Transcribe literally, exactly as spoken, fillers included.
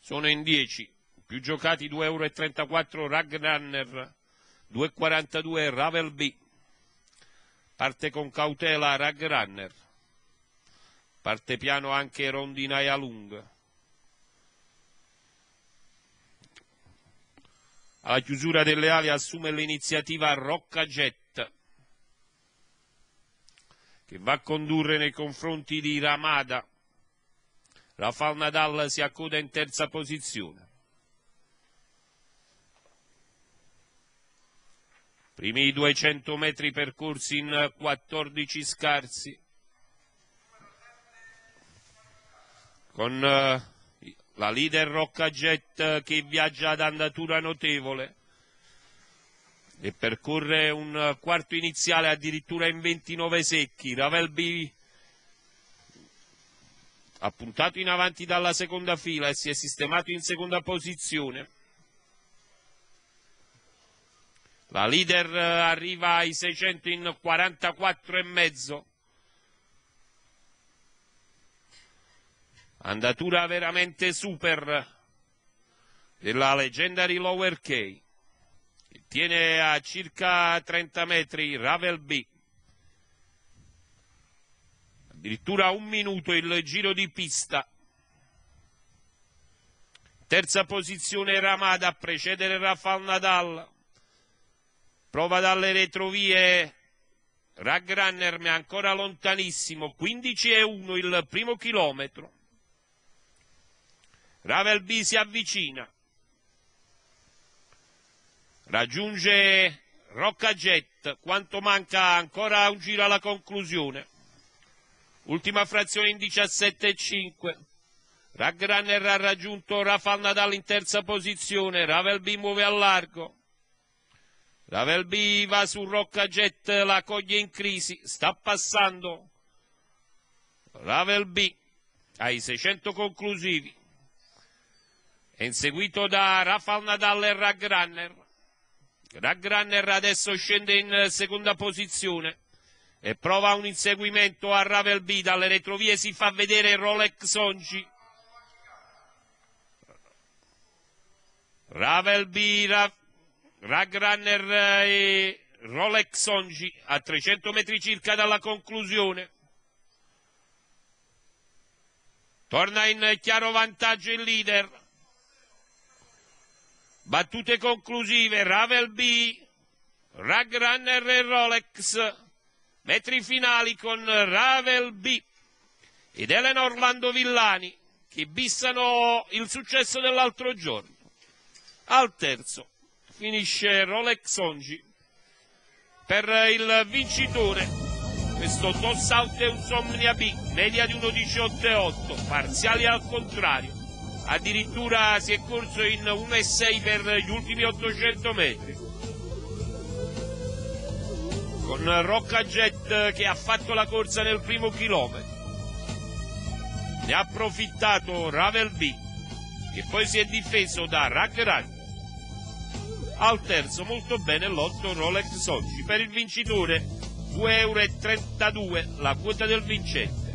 Sono in dieci, più giocati due e trentaquattro euro Rag Runner, due e quarantadue Ravel B. Parte con cautela Rag Runner, parte piano anche Rondinaia Lunga. Alla chiusura delle ali assume l'iniziativa Rocca Jet, che va a condurre nei confronti di Ramada. Rafael Nadal si accoda in terza posizione. Primi duecento metri percorsi in quattordici scarsi, con uh, la leader Rocca Jet che viaggia ad andatura notevole e percorre un quarto iniziale addirittura in ventinove secchi. Ravel B ha puntato in avanti dalla seconda fila e si è sistemato in seconda posizione. La leader arriva ai seicento in quarantaquattro e mezzo. Andatura veramente super della Legendary Lower K, che tiene a circa trenta metri Ravel B. Addirittura un minuto il giro di pista. Terza posizione Ramada a precedere Rafael Nadal. Prova dalle retrovie Rag Runner, ma è ancora lontanissimo. quindici e uno il primo chilometro. Ravel B si avvicina. Raggiunge Rocca Jet. Quanto manca? Ancora un giro alla conclusione. Ultima frazione in diciassette e cinque. Rag Runner ha raggiunto Rafael Nadal in terza posizione. Ravel B muove a largo. Ravel B va su Rocca Jet, la coglie in crisi, sta passando Ravel B ai seicento conclusivi. È inseguito da Rafael Nadal e Rag Runner. Rag Runner adesso scende in seconda posizione e prova un inseguimento a Ravel B. Dalle retrovie si fa vedere Rolex Songi. Ravel B, Ra Rag Runner e Rolex Songi a trecento metri circa dalla conclusione. Torna in chiaro vantaggio il leader. Battute conclusive, Ravel B, Rag Runner e Rolex. Metri finali con Ravel B ed Elena Orlando Villani, che bissano il successo dell'altro giorno. Al terzo finisce Rolex Songi. Per il vincitore questo Toss Out Insomnia B, media di uno diciotto e otto, parziali al contrario, addirittura si è corso in uno e sei per gli ultimi ottocento metri, con Rocca Jet che ha fatto la corsa nel primo chilometro. Ne ha approfittato Ravel B, che poi si è difeso da Rag Runner. Al terzo molto bene l'otto Rolex Songi. Per il vincitore due e trentadue euro la quota del vincente.